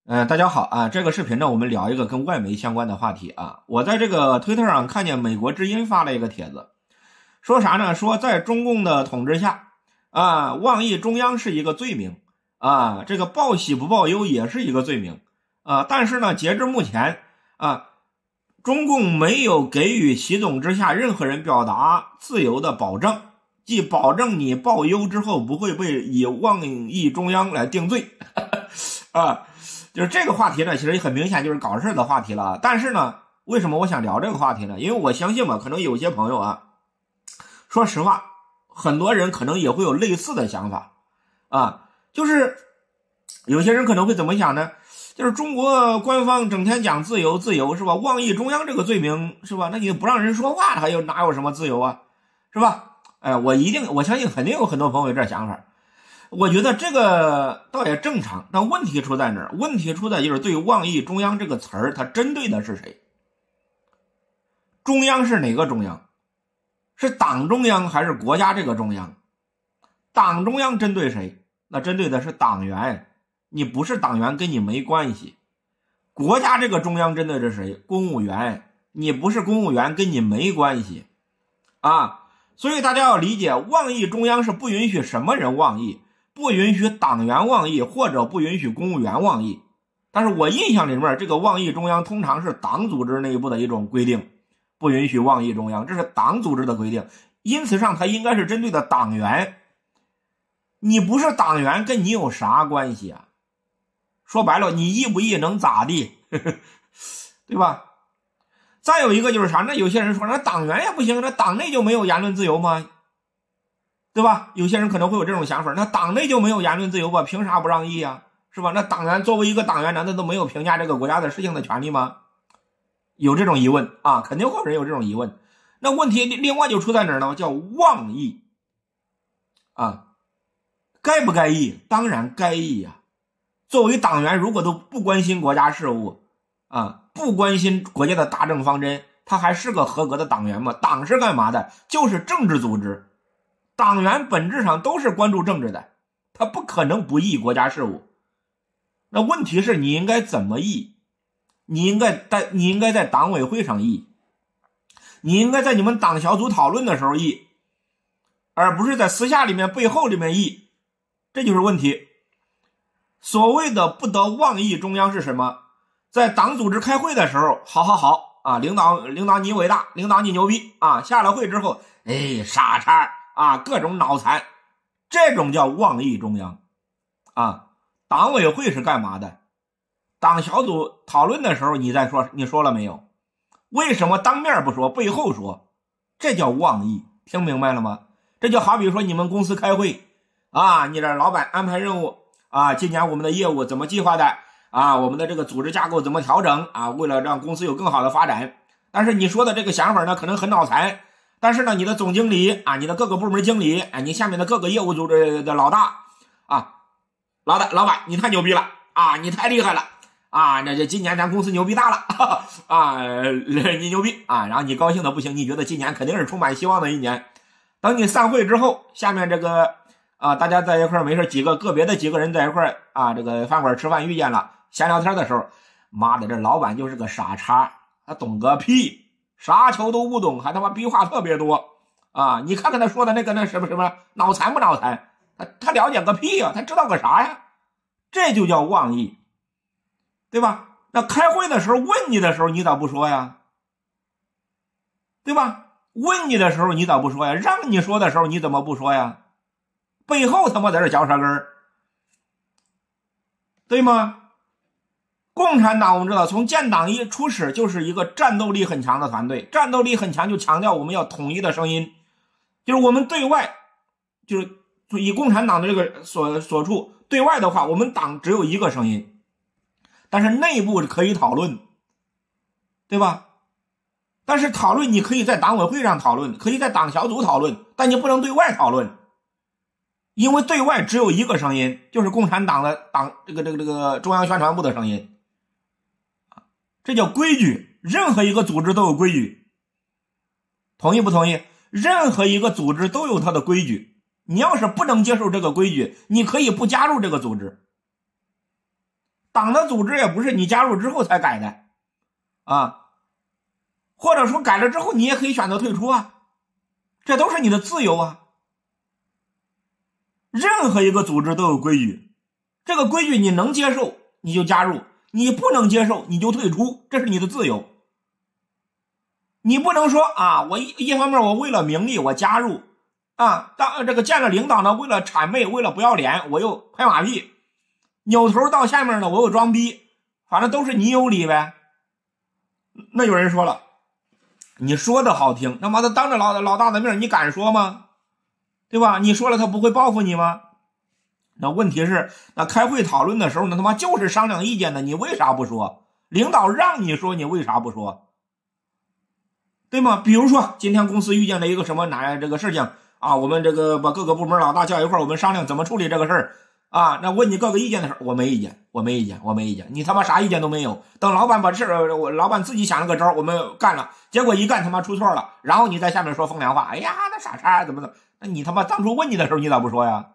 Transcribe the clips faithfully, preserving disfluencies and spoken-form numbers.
嗯、呃，大家好啊！这个视频呢，我们聊一个跟外媒相关的话题啊。我在这个推特上看见美国之音发了一个帖子，说啥呢？说在中共的统治下啊，妄议中央是一个罪名啊，这个报喜不报忧也是一个罪名啊。但是呢，截至目前啊，中共没有给予习总之下任何人表达自由的保证，即保证你报忧之后不会被以妄议中央来定罪啊。就是这个话题呢，其实很明显就是搞事的话题了。但是呢，为什么我想聊这个话题呢？因为我相信吧，可能有些朋友啊，说实话，很多人可能也会有类似的想法啊，就是有些人可能会怎么想呢？就是中国官方整天讲自由自由是吧？妄议中央这个罪名是吧？那你不让人说话，还有哪有什么自由啊？是吧？哎，我一定我相信肯定有很多朋友有这想法。我觉得这个倒也正常，但问题出在哪儿？问题出在就是对妄议中央这个词儿，它针对的是谁？中央是哪个中央？是党中央还是国家这个中央？党中央针对谁？那针对的是党员，你不是党员跟你没关系。国家这个中央针对的是谁？公务员，你不是公务员跟你没关系啊。所以大家要理解，妄议中央是不允许什么人妄议，不允许党员妄议，或者不允许公务员妄议。但是我印象里面，这个妄议中央通常是党组织内部的一种规定，不允许妄议中央，这是党组织的规定。因此上，它应该是针对的党员。你不是党员，跟你有啥关系啊？说白了，你议不议能咋地？对吧？再有一个就是啥？那有些人说，那党员也不行，那党内就没有言论自由吗？对吧？有些人可能会有这种想法，那党内就没有言论自由吧？凭啥不让议啊？是吧？那党员作为一个党员，难道都没有评价这个国家的事情的权利吗？有这种疑问啊，肯定会有人有这种疑问。那问题另外就出在哪儿呢？叫妄议啊，该不该议？当然该议啊。作为党员，如果都不关心国家事务啊，不关心国家的大政方针，他还是个合格的党员吗？党是干嘛的？就是政治组织。党员本质上都是关注政治的，他不可能不议国家事务。那问题是你应该怎么议？你应该在你应该在党委会上议，你应该在你们党小组讨论的时候议，而不是在私下里面背后里面议，这就是问题。所谓的不得妄议中央是什么？在党组织开会的时候，好好好啊，领导领导你伟大，领导你牛逼啊，下了会之后，哎，傻叉啊，各种脑残，这种叫妄议中央啊。党委会是干嘛的？党小组讨论的时候你再说，你说了没有？为什么当面不说，背后说？这叫妄议，听明白了吗？这就好比说你们公司开会啊，你这老板安排任务啊，今年我们的业务怎么计划的啊，我们的这个组织架构怎么调整啊，为了让公司有更好的发展。但是你说的这个想法呢，可能很脑残，但是呢，你的总经理啊，你的各个部门经理，哎，你下面的各个业务组织的老大啊，老大老板，你太牛逼了啊，你太厉害了啊，那这今年咱公司牛逼大了啊，你牛逼啊，然后你高兴的不行，你觉得今年肯定是充满希望的一年。等你散会之后，下面这个啊，大家在一块没事，几个个别的几个人在一块啊，这个饭馆吃饭遇见了，闲聊天的时候，妈的，这老板就是个傻叉，他懂个屁，啥球都不懂，还他妈逼话特别多啊！你看看他说的那个那什么什么，脑残不脑残？他他了解个屁呀、啊？他知道个啥呀？这就叫妄议，对吧？那开会的时候问你的时候，你咋不说呀？对吧？问你的时候你咋不说呀？让你说的时候你怎么不说呀？背后他妈在这嚼舌根儿，对吗？共产党我们知道，从建党一初始就是一个战斗力很强的团队，战斗力很强就强调我们要统一的声音，就是我们对外，就是以共产党的这个所所处对外的话，我们党只有一个声音，但是内部可以讨论，对吧？但是讨论你可以在党委会上讨论，可以在党小组讨论，但你不能对外讨论，因为对外只有一个声音，就是共产党的党这个这个这个中央宣传部的声音。这叫规矩，任何一个组织都有规矩，同意不同意？任何一个组织都有它的规矩，你要是不能接受这个规矩，你可以不加入这个组织。 党的组织也不是你加入之后才改的啊，或者说改了之后你也可以选择退出啊，这都是你的自由啊。任何一个组织都有规矩，这个规矩你能接受你就加入，你不能接受你就退出，这是你的自由。你不能说啊，我一一方面我为了名利我加入啊，当这个见了领导呢，为了谄媚，为了不要脸，我又拍马屁，扭头到下面呢，我又装逼，反正都是你有理呗。那有人说了，你说的好听，他妈的当着老老大的面你敢说吗？对吧？你说了他不会报复你吗？那问题是，那开会讨论的时候呢，他妈就是商量意见的，你为啥不说？领导让你说，你为啥不说？对吗？比如说今天公司遇见了一个什么难这个事情啊，我们这个把各个部门老大叫一块，我们商量怎么处理这个事儿啊。那问你各个意见的时候，我没意见，我没意见，我没意见，你他妈啥意见都没有。等老板把事儿，我老板自己想了个招，我们干了，结果一干他妈出错了，然后你在下面说风凉话，哎呀，那傻叉怎么怎么？那你他妈当初问你的时候，你咋不说呀？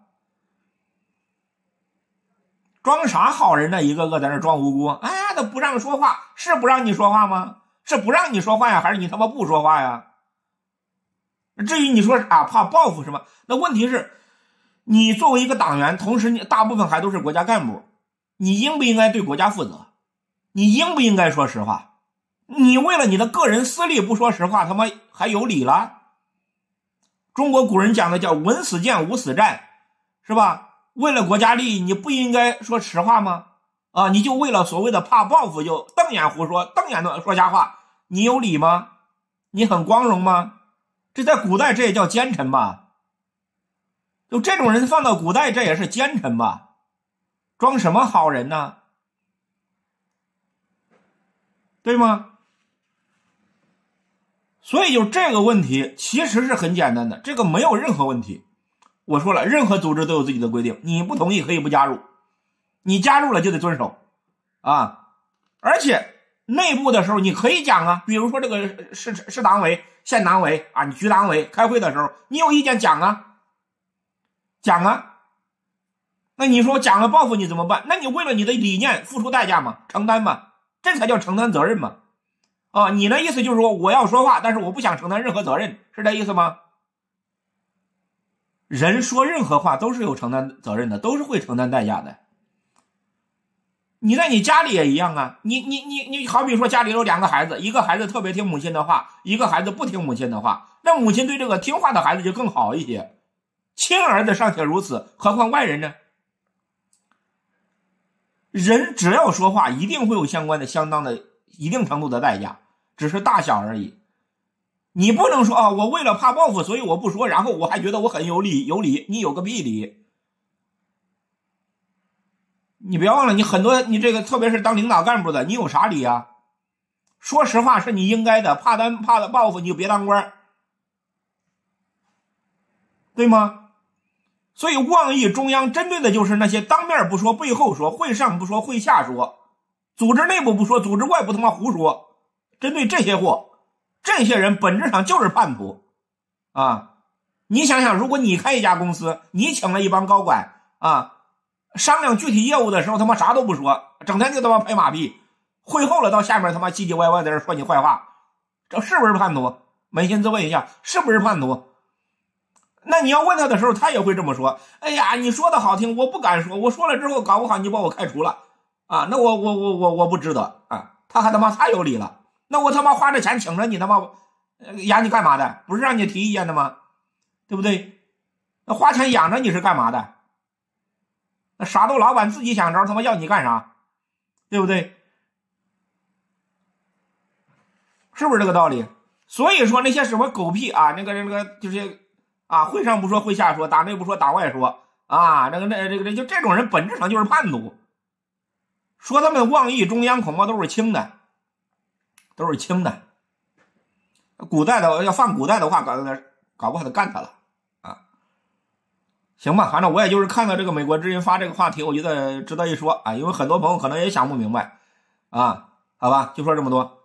装啥好人呢？一个个在那装无辜，哎呀，都不让说话，是不让你说话吗？是不让你说话呀，还是你他妈不说话呀？至于你说啊，怕报复什么？那问题是，你作为一个党员，同时你大部分还都是国家干部，你应不应该对国家负责？你应不应该说实话？你为了你的个人私利不说实话，他妈还有理了？中国古人讲的叫文死谏，武死战，是吧？为了国家利益，你不应该说实话吗？啊，你就为了所谓的怕报复就瞪眼胡说，瞪眼的说瞎话，你有理吗？你很光荣吗？这在古代这也叫奸臣吧？就这种人放到古代这也是奸臣吧？装什么好人呢？对吗？所以就这个问题其实是很简单的，这个没有任何问题。我说了，任何组织都有自己的规定，你不同意可以不加入，你加入了就得遵守啊。而且内部的时候你可以讲啊，比如说这个市市党委、县党委啊，你局党委开会的时候，你有意见讲啊，讲啊。那你说讲了报复你怎么办？那你为了你的理念付出代价嘛，承担嘛，这才叫承担责任嘛。啊，你的意思就是说我要说话，但是我不想承担任何责任，是这意思吗？人说任何话都是有承担责任的，都是会承担代价的。你在你家里也一样啊，你你你你好比说家里有两个孩子，一个孩子特别听母亲的话，一个孩子不听母亲的话，那母亲对这个听话的孩子就更好一些，亲儿子尚且如此，何况外人呢？人只要说话一定会有相关的相当的一定程度的代价，只是大小而已。你不能说啊，我为了怕报复所以我不说，然后我还觉得我很有理，有理，你有个屁理。你别忘了，你很多你这个特别是当领导干部的，你有啥理啊？说实话是你应该的，怕单怕的报复你就别当官，对吗？所以妄议中央针对的就是那些当面不说背后说，会上不说会下说，组织内部不说组织外部他妈胡说，针对这些货，这些人本质上就是叛徒啊！你想想，如果你开一家公司，你请了一帮高管啊，商量具体业务的时候他妈啥都不说，整天就他妈拍马屁，会后了到下面他妈唧唧歪歪在这说你坏话，这是不是叛徒？扪心自问一下，是不是叛徒？那你要问他的时候他也会这么说，哎呀，你说的好听，我不敢说，我说了之后搞不好你把我开除了啊，那我我我我我不值得啊，他还他妈太有理了，那我他妈花着钱请着你他妈养你干嘛的？不是让你提意见的吗？对不对？那花钱养着你是干嘛的？那傻豆老板自己想着他妈要你干啥？对不对？是不是这个道理？所以说那些什么狗屁啊，那个那个就是啊，会上不说会下说，党内不说党外说啊，那个那这个就这种人本质上就是叛徒。说他们妄议中央恐怕都是轻的，都是轻的。古代的要放古代的话，搞搞不好得干他了啊。行吧，反正我也就是看到这个美国之音发这个话题，我觉得值得一说啊，因为很多朋友可能也想不明白啊。好吧，就说这么多。